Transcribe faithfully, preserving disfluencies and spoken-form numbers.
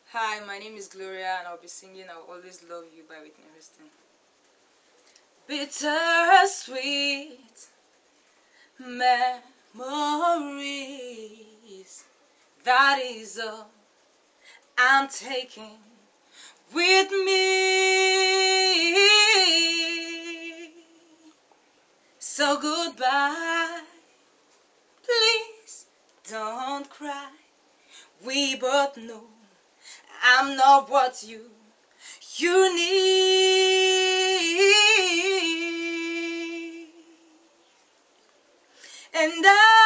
Hi, my name is Gloria and I'll be singing I'll Always Love You by Whitney Houston. Bittersweet memories, that is all I'm taking with me. So goodbye, please don't cry. We both know I'm not what you you need, and I